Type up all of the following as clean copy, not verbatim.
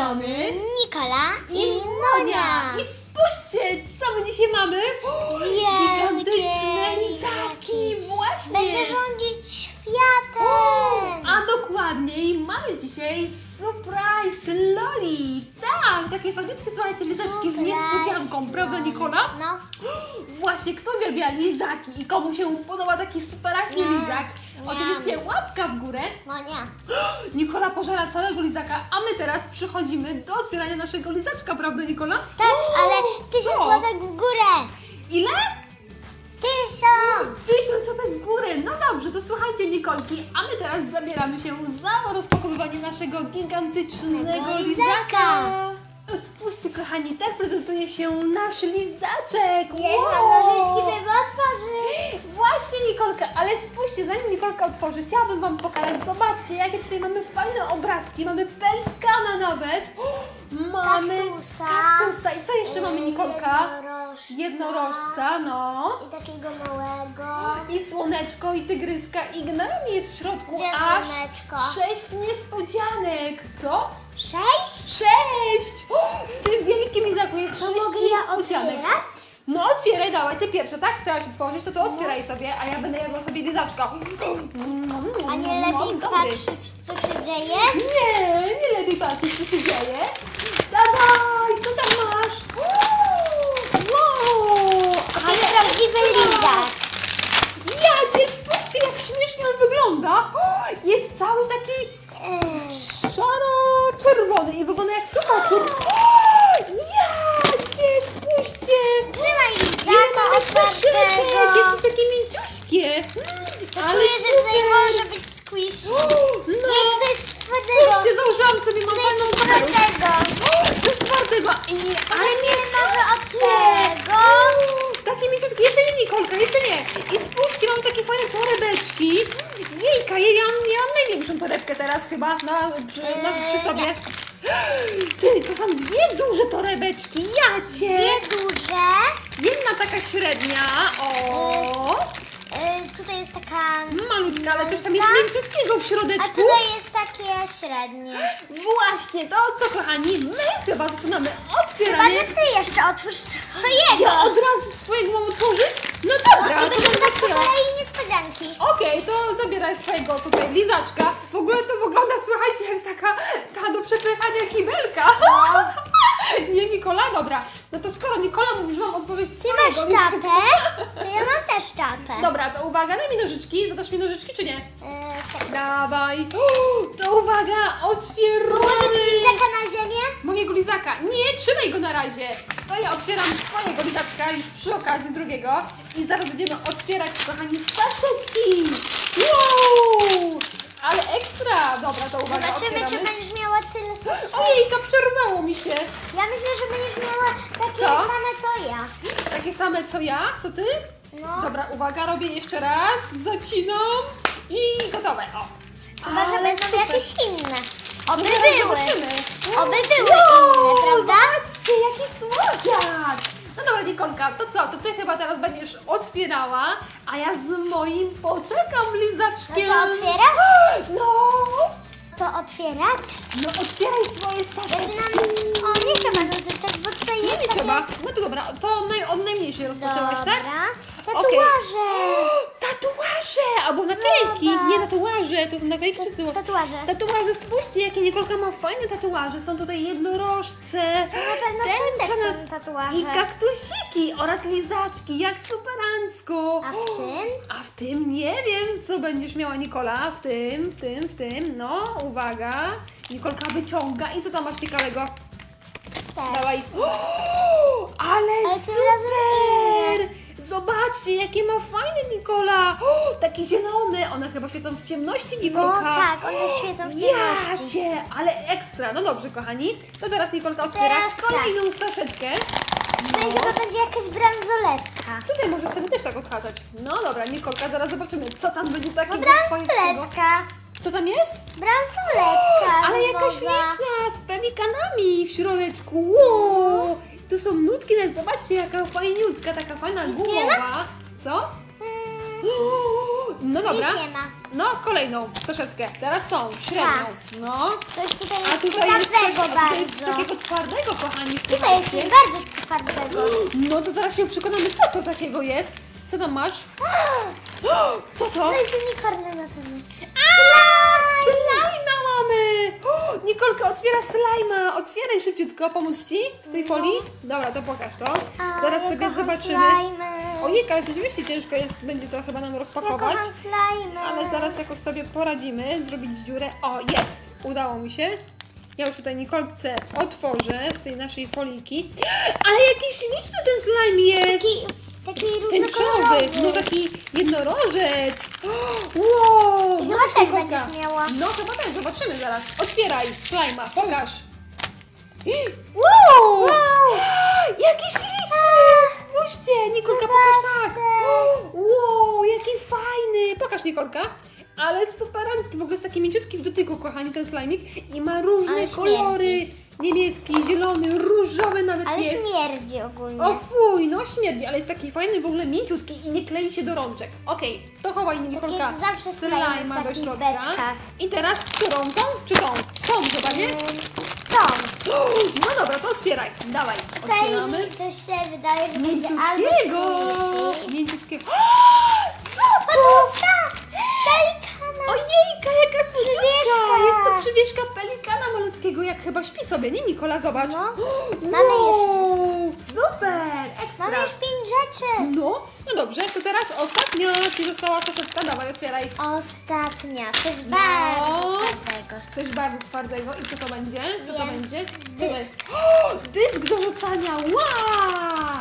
mamy Nikola i Monia. I spójrzcie, co my dzisiaj mamy? Gigantyczne lizaki, właśnie. Będę rządzić światem. A dokładniej mamy dzisiaj surprise loli. Tak, takie fajniutkie, słuchajcie, lizaczki z niespodzianką, prawda Nikola? No. Właśnie, kto uwielbia lizaki i komu się podoba taki superaśny lizak? Oczywiście łapka w górę. Monia. Nikola pożera całego lizaka, a my teraz przychodzimy do otwierania naszego lizaczka, prawda Nikola? Tak, ale 1000 Co? łapek w górę. Ile? 1000. 1000 łapek w górę. No dobrze, to słuchajcie Nikolki, a my teraz zabieramy się za rozpakowywanie naszego gigantycznego lizaka. Spójrzcie kochani, tak prezentuje się nasz lizaczek. Jest mam nożyczki, żeby otworzyć. Właśnie Nikolka, ale spójrzcie, zanim Nikolka otworzy, chciałabym Wam pokazać. Zobaczcie, jakie tutaj mamy fajne obrazki. Mamy pelikana nawet. Mamy kaktusa. I co jeszcze mamy Nikolka? Jednorożca, no. I takiego małego. I słoneczko, i tygryska, i generalnie jest w środku Gdzie aż słoneczko? 6 niespodzianek. Co? 6? 6! W tym wielkim lizaku jest 6 mogę ja niespodzianek. otwierać? No otwieraj, dawaj, ty pierwsza, tak? Chciałaś otworzyć, to otwieraj sobie, a ja będę jadła sobie lizaczka. A nie lepiej Dobry. patrzeć, co się dzieje? Nie lepiej patrzeć, co się dzieje. Dawaj, co tam masz? Wow! Ale prawdziwy lizak. Jacie, spójrzcie, jak śmiesznie on wygląda. Jest cały taki szaro-czerwony i wygląda jak czupa-czup. Jacie, spójrzcie. Trzymaj Ile lizaka mamy saszetek, otwartego. jakieś takie mięciuśkie. Ale Czuję, że tutaj może być squishy. No. Nie, to jest twardego. Spójrzcie, założyłam sobie, mam To fajną jest kamerę. twardego. Coś twardego. Ale nie może od tego. Takie mięciutkie. Jeszcze nie, Nikolka, jeszcze nie. I spójrzcie, mam takie fajne torebeczki. Jejka, ja mam największą torebkę teraz chyba przy sobie. Ty, to są dwie duże torebeczki. Jacie. Dwie duże. Jedna taka średnia. O. Tutaj jest taka... Malutka, ale coś tam jest mięciutkiego w A środeczku. tutaj jest takie średnie. Właśnie, to co kochani, my chyba zaczynamy Chyba, otwieranie. że ty jeszcze otwórz swojego. Ja od razu swojego mam otworzyć? No dobra, I to będziemy będę tak po otwierała. kolei niespodzianki. Okej, to zabieraj swojego tutaj lizaczka. W ogóle to wygląda, słuchajcie, jak ta do przepychania kibelka. Nie, Nikola? Dobra. No to skoro Nikola mówi, że mam odpowiedź Ty swojego masz czapę, to ja mam też czapę. Dobra, to uwaga, daj mi nożyczki. Dodasz mi nożyczki, czy nie? Tak. Dawaj. To uwaga, Położysz otwieramy lizaka na ziemię? mojego lizaka. Nie, trzymaj go na razie. To ja otwieram swojego lizaczka już przy okazji drugiego. I zaraz będziemy otwierać, kochani, saszetki. Wow! Ale ekstra. Dobra, to uwaga, Zobaczymy, czy otwieramy. będziesz miała tyle saszetek. Ojejka, przerwało mi się. Ja myślę, że będziesz miała takie Co? same co ja. Takie same co ja? Co ty? No. Dobra, uwaga, robię jeszcze raz. Zacinam. I gotowe. O. Chyba, że Ale będą super. jakieś inne. Oby No zaraz były. zobaczymy. Oby były inne, prawda? Zobaczcie, jaki słodziak! No dobra, Nikolka, to co? To ty chyba teraz będziesz otwierała, a ja z moim poczekam lizaczkiem. No to otwierać? No! To otwierać? No otwieraj swoje saszetki. Zaczynam... O, nie trzeba nożyczek, bo tutaj jest Nie takie... trzeba. No to dobra, to od najmniejszej rozpoczęłaś, tak? Dobra. Tatuaże. Tatuaże! Albo naklejki. Zobacz. Nie tatuaże, to naklejki czy tatuaże? Tatuaże. Tatuaże, spójrzcie, jakie Nikolka ma fajne tatuaże. Są tutaj jednorożce, To na pewno tutaj też są tatuaże. i kaktusiki oraz lizaczki, jak superancko. A w tym? A w tym nie wiem, co będziesz miała, Nikola. W tym. No, uwaga. Nikolka wyciąga. I co tam masz ciekawego? Też. Dawaj. Ale Ale tym super! Zobaczcie, jakie ma fajne Nikola. Takie zielone. One chyba świecą w ciemności, No Nikolka. tak, one świecą w ciemności. Jacie, ale ekstra. No dobrze, kochani. To teraz Nikolka otwiera Teraz tak. kolejną saszetkę. Tutaj chyba będzie jakaś bransoletka. Tutaj możesz sobie też tak odhaczać. No dobra, Nikolka, zaraz zobaczymy, co tam będzie No takiego fajnego. bransoletka. Co tam jest? Bransoletka. Ale jaka nowa. śliczna, z pelikanami w środeczku. Wow. Tu są nutki, nawet zobaczcie, jaka fajniutka, taka fajna Nic nie gumowa. Co? No dobra. Nic nie ma. No, kolejną saszetkę. Teraz tą, średnią. Tak. No. Coś tutaj A jest tutaj jest coś, ciekawego a tutaj jest bardzo. takiego twardego, kochani. Tutaj jest słuchajcie. coś bardzo twardego. No to zaraz się przekonamy, co to takiego jest. Co tam masz? Co to? To jest unicorn na pewno. Slajma mamy! Nikolka otwiera slajma. Otwieraj szybciutko, pomóc Ci z tej folii? Dobra, to pokaż to. Zaraz ja sobie kocham zobaczymy. slajmy. Ojej, ale rzeczywiście ciężko jest, będzie to chyba nam Ja rozpakować. kocham slajmy. Ale zaraz jakoś sobie poradzimy, zrobić dziurę. O, jest! Udało mi się. Ja już tutaj Nikolce otworzę z tej naszej foliki. Ale jaki śliczny ten slime jest! Taki Tęczowy, różnokolorowy. no taki jednorożec. Wow! Chyba zobacz, też Nikolka. będziesz miała. No chyba też, zobaczymy zaraz. Otwieraj slajma, pokaż. Wow! Jaki śliczny! Spójrzcie, Nikolka, pokaż tak. Wow, jaki fajny! Pokaż, Nikolka. Ale superancki, w ogóle jest taki mięciutki w dotyku, kochani, ten slajmik. I ma różne Ale kolory. Niebieski, zielony, różowy nawet Ale jest. śmierdzi ogólnie. O fuj, no śmierdzi, ale jest taki fajny, w ogóle mięciutki i nie klei się do rączek. Okej, to chowaj Nikolka jak zawsze slime w slajma do takich środka. beczkach. I teraz którą? Tą czy tą? Tą chyba, nie? Tom. No dobra, to otwieraj. Dawaj, Tutaj otwieramy. mi coś się wydaje, że będzie albo Mięciutkiego. squishy. Mięciutkiego. Co to? Pelikana. Ojejka, jaka cudowna! Przywieszka. Jest to przywieszka pelikana malutkiego, jak chyba śpi sobie, nie Nikola? Zobacz. No. Wow, super, ekstra. Mamy już 5 rzeczy. No dobrze, to teraz ostatnia Ci została saszetka, dawaj, otwieraj. Ostatnia. Coś bardzo twardego. Coś bardzo twardego i co to będzie? Co to Wiem. będzie? Co to Dysk. jest? O, dysk do rzucania, wow!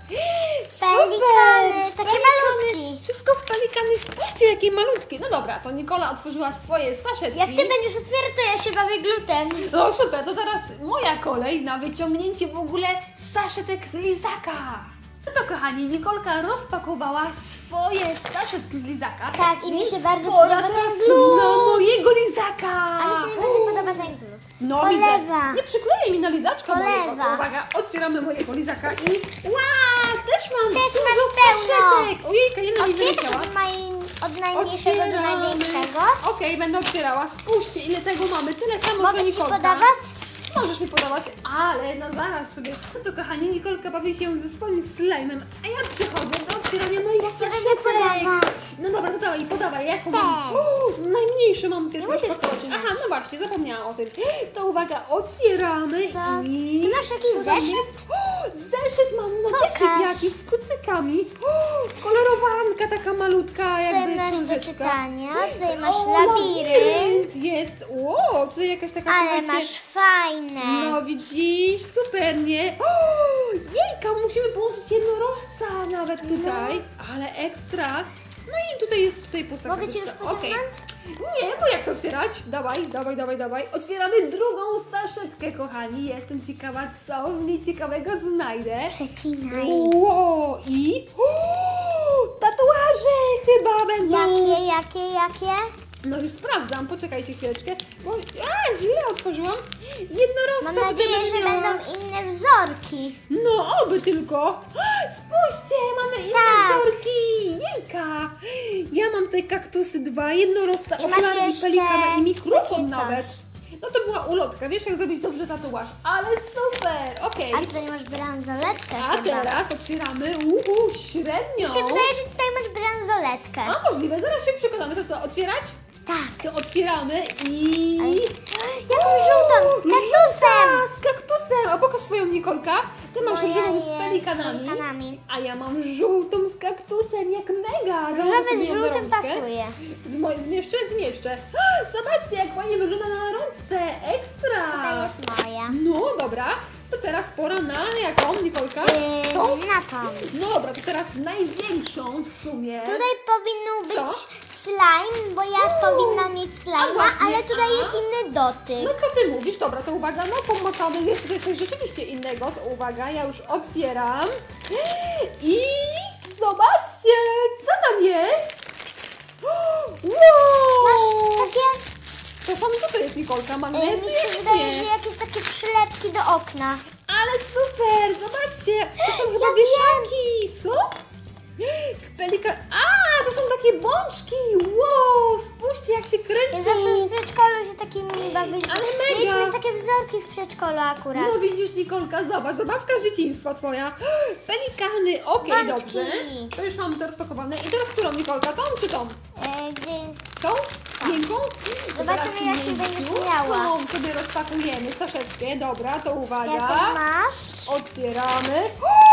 Pelikany, takie Pelikany. malutki. Wszystko w pelikany, spójrzcie jakie malutkie. No dobra, to Nikola otworzyła swoje saszetki. Jak ty będziesz otwierać, to ja się bawię glutem. No super, to teraz moja kolej na wyciągnięcie w ogóle saszetek z lizaka. No to kochani, Nikolka rozpakowała swoje saszetki z lizaka. Tak, i mi więc się bardzo pora podoba teraz ten glut. na mojego lizaka. A mi się najbardziej podoba ten glut. No Polewa. widzę. Nie przyklejaj mi na lizaczka Polewa. mojego. Uwaga, otwieramy mojego lizaka i też mam Też dużo masz pełno. saszetek. Ojejka, jedna mi wyleciała. Od najmniejszego do Otwieramy. największego. Okej, będę otwierała. Spójrzcie, ile tego mamy. Tyle samo co Mogę Ci Nikolka. podawać? Możesz mi podawać, ale no zaraz sobie, co to kochani, Nikolka bawi się ze swoim slime'em, a ja przechodzę do otwierania moich Ja Ci będę saszetek. podawać. No dobra, to dawaj, podawaj, jaką Ten. mam? Najmniejszy mam pierwszy musisz rozpakować. pocinać. Aha, no właśnie, zapomniałam o tym. To uwaga, otwieramy Co? i... Ty masz jakiś Co tam zeszyt? jest? Zeszyt mam, notesik Pokaż. jakiś z kucykami. Kolorowanka taka malutka, Tutaj jakby masz do książeczka. czytania, tutaj masz O, labirynt. jest, wow, tutaj jakaś taka, Ale słuchajcie, masz fajne. no widzisz, super, nie? O, jejka, musimy połączyć jednorożca nawet tutaj, ale ekstra. No i tutaj jest pusta Mogę Ci już karteczka. Okej. pociągnąć? Nie, bo jak chcę otwierać? Dawaj. Otwieramy drugą saszetkę, kochani. Jestem ciekawa, co w niej ciekawego znajdę. Przecinaj. Wow, i tatuaże chyba będą. Jakie? No już sprawdzam, poczekajcie chwileczkę. Bo źle otworzyłam. Jednorożca Mam tutaj nadzieję, będę że miała. będą inne wzorki. No, oby tylko. Spójrzcie, mamy inne Tak. wzorki. Jejka. Ja mam tutaj kaktusy 2, jednorożca, I masz okulary, jeszcze pelikana i takie mikrofon coś. nawet. No to była ulotka, wiesz jak zrobić dobrze tatuaż. Ale super, okej. A tutaj masz bransoletkę A chyba. teraz otwieramy, średnią. Mi się wydaje, że tutaj masz bransoletkę. A możliwe, zaraz się przekonamy. To co, otwierać? Tak. To otwieramy i... Jakąś żółtą, z kaktusem. Z kaktusem! A pokaż swoją Nikolka. Ty masz Moja różową jest z z pelikanami, pelikanami. a ja mam żółtą z kaktusem, jak mega! Założę Różowy sobie z ją na żółtym rączkę. pasuje. Zmieszczę. Zobaczcie, jak ładnie wygląda na rączce. Ekstra! Tutaj jest moja. No dobra, to teraz pora na jaką, Nikolka? Tą? Na tą. No dobra, to teraz największą w sumie. Tutaj powinno być Co? slime, bo ja powinna mieć slime, właśnie, ale tutaj a? jest inny dotyk. No co ty mówisz? Dobra, to uwaga, no pomacamy, jest tutaj coś rzeczywiście innego, to uwaga, ja już otwieram i zobaczcie, co tam jest? Masz Wow! takie, To są, co to jest, Nikolka? mi Magnesy? się wydaje, że jakieś takie przylepki do okna. Ale super, zobaczcie, to są chyba Ja wieszaki, co? Z pelika... A, to są takie bączki! Wow, spójrzcie jak się Ja kręcą! zawsze w przedszkolu się takimi bawiliśmy. Ale mega! Mieliśmy takie wzorki w przedszkolu akurat. No widzisz, Nikolka, zobacz, zabawka dzieciństwa twoja. Pelikany, okej, Bączki. dobrze. To już mamy to rozpakowane. I teraz którą, Nikolka? Tą czy tą? Gdzie... Tą? Miękką? Zobaczymy, Teraz jakie będziesz mięciutką miała. sobie rozpakujemy, saszeczkę. Dobra, to uwaga. Jaką masz? Otwieramy.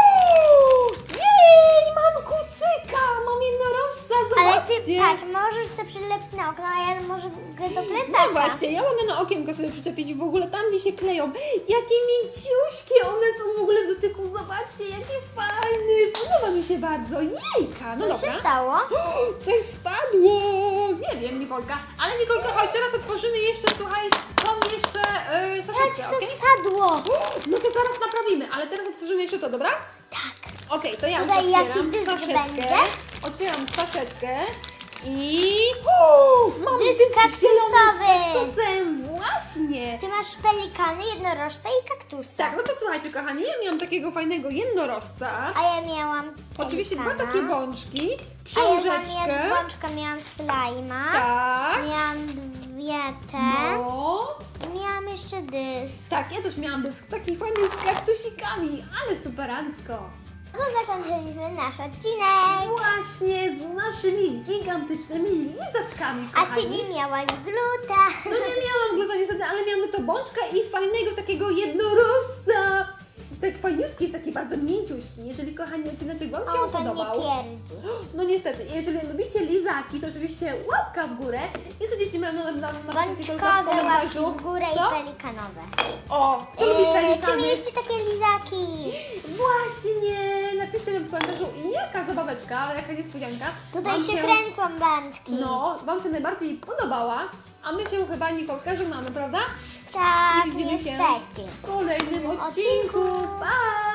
Jej, mam kucyka, mam jednorożca, Ale ty zobaczcie. patrz, możesz sobie przylepić na okno, a ja może go do plecaka. No właśnie, ja mogę na okienko sobie przyczepić w ogóle tam, gdzie się kleją. Jakie mięciuśkie one są w ogóle w dotyku, zobaczcie, jakie fajne. Podoba mi się bardzo, jejka. No Co dobra. się stało? Coś spadło. Nie wiem, Nikolka. Ale Nikolka, chodź, teraz otworzymy jeszcze, słuchaj, tą jeszcze Patrz, saszeczkę, to okej? spadło. No to zaraz naprawimy, ale teraz otworzymy jeszcze to, dobra? Tak. Okej, to ja już Tutaj jaki otwieram dysk saszetkę. będzie? Otwieram saszetkę i... Mam Dysk zielony z kaktusowy. kaktusem, właśnie. Ty masz pelikany, jednorożca i kaktusa. Tak, no to słuchajcie, kochani, ja miałam takiego fajnego jednorożca. A ja miałam Oczywiście dwa pelikana. takie bączki, A ja książeczkę. zamiast bączka miałam slajma. Tak. Miałam dwie te. No. Miałam jeszcze dysk. Tak, ja też miałam dysk taki fajny z kaktusikami, ale superancko. No zakończyliśmy nasz odcinek. Właśnie z naszymi gigantycznymi lizaczkami, A ty kochani. nie miałaś gluta. No nie miałam gluta niestety, ale miałam to bączka i fajnego takiego jednorożca. Tak fajniutki, jest taki bardzo mięciuśki. Jeżeli, kochani, odcineczek Wam się O, to podobał, nie pierdzi. no niestety, jeżeli lubicie lizaki, to oczywiście łapka w górę i codziennie mam na Bączkowe łapki w górę Co? i pelikanowe. O, kto lubi Czy pelikany? mieliście takie lizaki? Właśnie, napiszcie nam w komentarzu, jaka zabaweczka, jaka niespodzianka. Tutaj wam się kręcą bączki. No, Wam się najbardziej podobała, a my się chyba, Nikolka, żegnamy, prawda? Tak, I widzimy się niestety. w kolejnym odcinku. Pa!